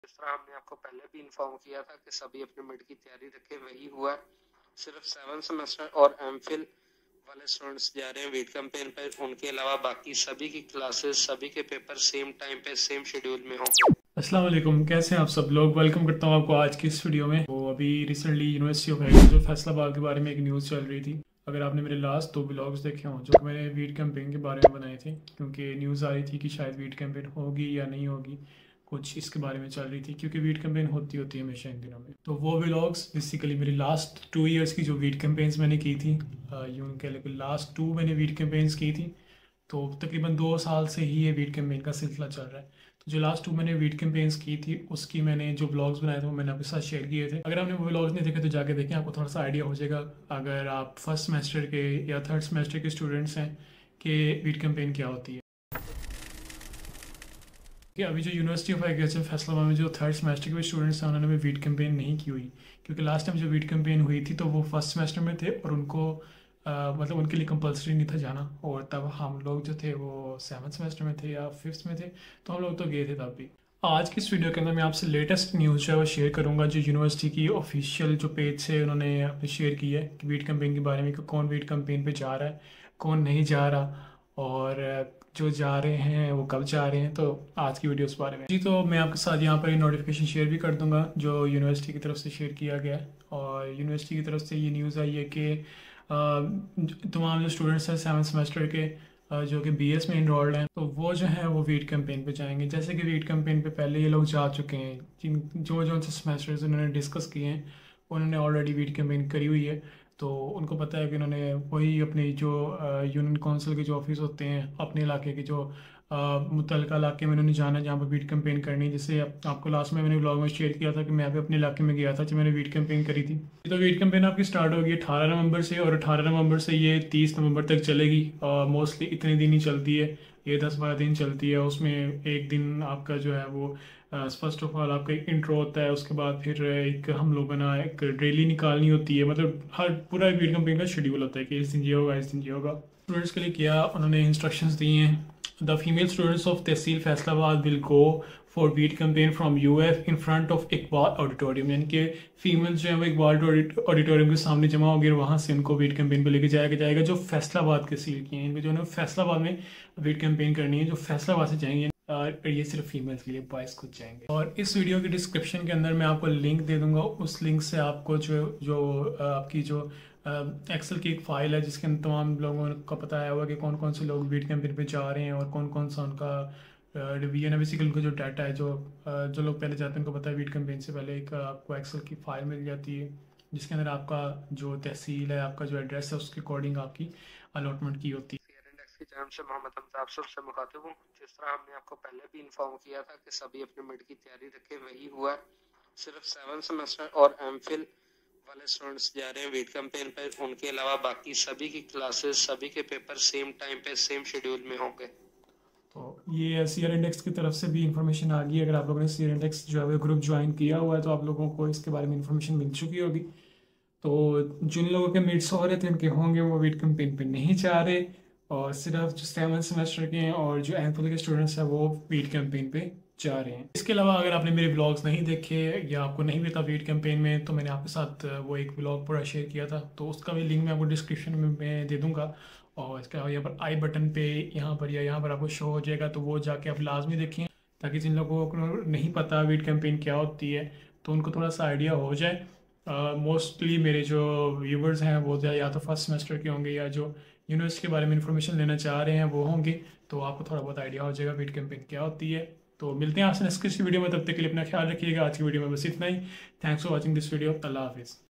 जिस तरह हमने आपको पहले भी इन्फॉर्म किया था कि सभी अपने मिड की तैयारी रखें, वही हुआ। सिर्फ 7th सेमेस्टर और एमफिल वाले स्टूडेंट्स जा रहे हैं वीट कैंपेन पर। उनके अलावा बाकी सभी की क्लासेस, सभी के पेपर सेम टाइम पे सेम शेड्यूल में होंगे। अस्सलाम वालेकुम, कैसे हैं आप सब लोग। वेलकम करता हूं आपको आज की इस वीडियो में। तो अभी recently university of agriculture Faisalabad के बारे में एक न्यूज़ चल रही थी। अगर आपने मेरे लास्ट 2 ब्लॉग्स देखे हों जो मैंने वीट कैंपेन के बारे में बनाए थे, क्योंकि न्यूज़ आ रही थी कि शायद वीट कैंपेन होगी या नहीं होगी, कुछ इसके बारे में चल रही थी, क्योंकि वीट कैंपेन होती है हमेशा इन दिनों में। तो वो व्लॉग्स बेसिकली मेरी लास्ट 2 ईयर्स की जो वीट कैंपेन्स मैंने की थी, यूँ कह लें लास्ट 2 मैंने वीट कैंपेन्स की थी। तो तकरीबन 2 साल से ही ये वीट कैंपेन का सिलसिला चल रहा है। तो जो लास्ट 2 मैंने वीट कैंपेन्स की थी, उसकी मैंने जो ब्लॉग्स बनाए थे वो मैंने आपके साथ शेयर किए थे। अगर आपने वो ब्लॉग्स नहीं देखे तो जाके देखें, आपको थोड़ा सा आइडिया हो जाएगा। अगर आप फर्स्ट सेमेस्टर के या थर्ड सेमेस्टर के स्टूडेंट्स हैं कि वीट कैंपेन क्या होती है। कि अभी जो यूनिवर्सिटी ऑफ एग्रीकल्चर फैसलाबाद में जो थर्ड सेमेस्टर के स्टूडेंट्स हैं, उन्होंने भी वीट कैंपेन नहीं की हुई, क्योंकि लास्ट टाइम जो वीट कैंपेन हुई थी तो वो फर्स्ट सेमेस्टर में थे और उनको मतलब उनके लिए कंपलसरी नहीं था जाना। और तब हम लोग जो थे वो 7th सेमेस्टर में थे या 5th में थे, तो हम लोग तो गए थे तब भी। आज की इस वीडियो के अंदर मैं आपसे लेटेस्ट न्यूज़ जो है वो शेयर करूंगा, जो यूनिवर्सिटी की ऑफिशियल जो पेज से उन्होंने अपने शेयर की है कि वीट कैंपेन के बारे में, कि कौन वीट कैंपेन पे जा रहा है, कौन नहीं जा रहा, और जो जा रहे हैं वो कब जा रहे हैं। तो आज की वीडियो उस बारे में जी, तो मैं आपके साथ यहाँ पर ये नोटिफिकेशन शेयर भी कर दूंगा जो यूनिवर्सिटी की तरफ से शेयर किया गया है। और यूनिवर्सिटी की तरफ से ये न्यूज़ आई है कि तमाम जो स्टूडेंट्स हैं 7th सेमेस्टर के, जो कि बीएस में इनरोल्ड हैं, तो वो जो है वो वीट कैंपेन पे जाएंगे। जैसे कि वीट कैंपेन पे पहले ये लोग जा चुके हैं, जिन जो जो उनसे सेमेस्टर्स उन्होंने डिस्कस किए हैं, उन्होंने ऑलरेडी वीट कैंपेन करी हुई है। तो उनको पता है कि उन्होंने वही अपनी जो यूनियन काउंसिल के जो ऑफिस होते हैं अपने इलाके के, जो मुतलका इलाके में उन्होंने जाना है जहाँ पर वीट कैंपेन करनी है। जैसे आपको लास्ट में मैंने ब्लॉग में शेयर किया था कि मैं भी अपने इलाके में गया था जब मैंने वीट कैंपेन करी थी। तो वीट कैंपेन आपकी स्टार्ट होगी 18 नवंबर से, और 18 नवंबर से ये 30 नवंबर तक चलेगी। मोस्टली इतने दिन ही चलती है, ये 10-12 दिन चलती है। उसमें एक दिन आपका जो है वो फर्स्ट ऑफ ऑल आपका एक इंट्रो होता है, उसके बाद फिर एक हम लोगों ने एक रैली निकालनी होती है। मतलब हर पूरा वीट कैंपेन का शेड्यूल होता है कि इस दिन ये होगा, इस दिन ये होगा। स्टूडेंट्स के लिए क्या उन्होंने इंस्ट्रक्शंस दी हैं। The female students of tehsil Faisalabad will go for wheat campaign from UF in front of Iqbal auditorium, यानी कि फीमेल जो है वो इकबाल ऑडिटोरियम के सामने जमा होगी और वहाँ से उनको वीट कैंपेन पर लेके जाया जाएगा। जो फैसलाबाद के सील की हैं, इनको जो है फैसलाबाद में वीट कैंपेन करनी है, जो फैसलाबाद से जाएंगे। ये सिर्फ फीमेल्स के लिए, बॉयज़ खुद जाएंगे। और इस वीडियो के डिस्क्रिप्शन के अंदर मैं आपको लिंक दे दूंगा। उस लिंक से आपको जो जो आपकी जो एक्सेल की एक फ़ाइल है जिसके अंदर तमाम लोगों को पता है हुआ कि कौन कौन से लोग वीट कैंपेन पे जा रहे हैं और कौन कौन सा उनका डिवीजन है। बेसिकली उनका जो डाटा है, जो लोग पहले जाते हैं उनको पता है। वीट कैंपेन से पहले एक आपको एक्सेल की फ़ाइल मिल जाती है जिसके अंदर आपका जो तहसील है, आपका जो एड्रेस है, उसके अकॉर्डिंग आपकी अलॉटमेंट की होती है। की जान से मोहम्मद हमजा आप सबसे मुखातिब हूँ। जिस तरह हमने आपको पहले भी इन्फॉर्म किया था कि सभी अपने मिड की तैयारी रखें, वही हुआ। सिर्फ 7th सेमेस्टर और एमफिल वाले स्टूडेंट्स जा रहे हैं वीट कैंपेन पर। उनके अलावा बाकी सभी की क्लासेस, सभी के पेपर सेम टाइम पे सेम शेड्यूल में होंगे। तो ये सीआर इंडेक्स की तरफ से भी इंफॉर्मेशन आ गई है। अगर आप लोगों ने सीआर इंडेक्स जो है ग्रुप ज्वाइन किया हुआ है तो आप लोगों को इसके बारे में इंफॉर्मेशन मिल चुकी होगी। तो जिन लोगों के मिड्स हो रहे थे उनके होंगे वो वीट कैंपेन पे नहीं जा रहे, और सिर्फ जो 7th सेमेस्टर के हैं और जो एमफिल के स्टूडेंट्स हैं वो वीट कैंपेन पे जा रहे हैं। इसके अलावा अगर आपने मेरे ब्लॉग्स नहीं देखे या आपको नहीं पता वीट कैंपेन में, तो मैंने आपके साथ वो एक ब्लॉग पूरा शेयर किया था, तो उसका भी लिंक मैं आपको डिस्क्रिप्शन में मैं दे दूँगा। और इसके अलावा यहाँ पर आई बटन पे यहाँ पर या यहाँ पर आपको शो हो जाएगा, तो वो जाके आप लाजमी देखें, ताकि जिन लोगों को नहीं पता वीट कैंपेन क्या होती है तो उनको थोड़ा सा आइडिया हो जाए। मोस्टली मेरे जो व्यूवर्स हैं वो या तो फर्स्ट सेमेस्टर के होंगे या जो यूनिवर्सिटी के बारे में इंफॉर्मेशन लेना चाह रहे हैं वो होंगे, तो आपको थोड़ा बहुत आइडिया हो जाएगा वीट कैंपेन क्या होती है। तो मिलते हैं आपसे नेक्स्ट वीडियो में, तब तक के लिए अपना ख्याल रखिएगा। आज की वीडियो में बस इतना ही। Thanks for watching this video. अल्लाह हाफिज़।